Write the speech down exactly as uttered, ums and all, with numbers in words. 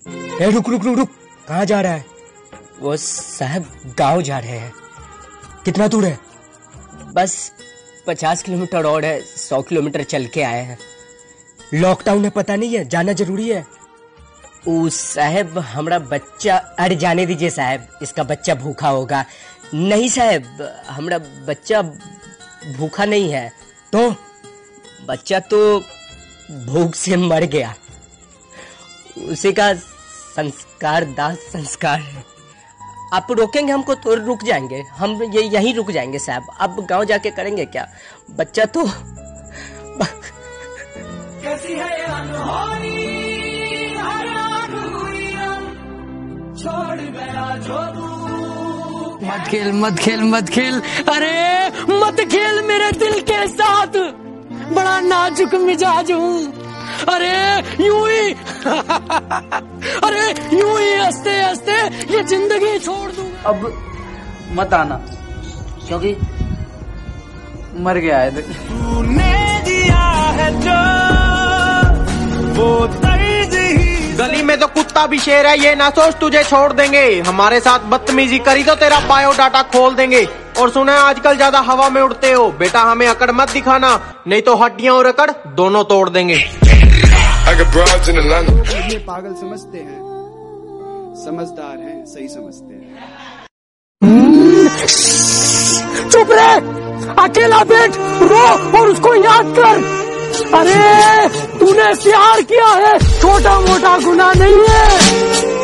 ए, रुक रुक रुक रुक, कहाँ जा रहा है? वो साहब गांव जा रहे हैं। कितना दूर है? बस पचास किलोमीटर और है, सौ किलोमीटर चल के आए हैं। लॉकडाउन है, पता नहीं है, जाना जरूरी है। ओ साहब हमारा बच्चा, अरे जाने दीजिए साहब, इसका बच्चा भूखा होगा। नहीं साहब, हमारा बच्चा भूखा नहीं है। तो बच्चा तो भूख से मर गया, उसी का संस्कार दाह संस्कार है। आप रोकेंगे हमको तो रुक जाएंगे, हम ये यहीं रुक जाएंगे साहब। अब गांव जाके करेंगे क्या? बच्चा तो कैसी है अनहोनी, छोड़ गया जो तू। मत खेल मत खेल मत खेल, अरे मत खेल मेरे दिल के साथ, बड़ा नाजुक मिजाज हूँ। अरे यूं ही अरे यूं ही हंसते हंसते ये जिंदगी छोड़ दूंगा। अब मत आना क्योंकि मर गया है। तूने दिया है जो वो तर्ज ही। गली में तो कुत्ता भी शेर है, ये ना सोच तुझे छोड़ देंगे। हमारे साथ बदतमीजी करी तो तेरा बायोडाटा खोल देंगे। और सुना है आजकल ज्यादा हवा में उड़ते हो, बेटा हमें अकड़ मत दिखाना, नहीं तो हड्डियां और अकड़ दोनों तोड़ देंगे। ये पागल समझते हैं, समझदार हैं, सही समझते हैं। चुप रहे, अकेला बैठ रो और उसको याद कर। अरे तूने प्यार किया है, छोटा मोटा गुनाह नहीं है।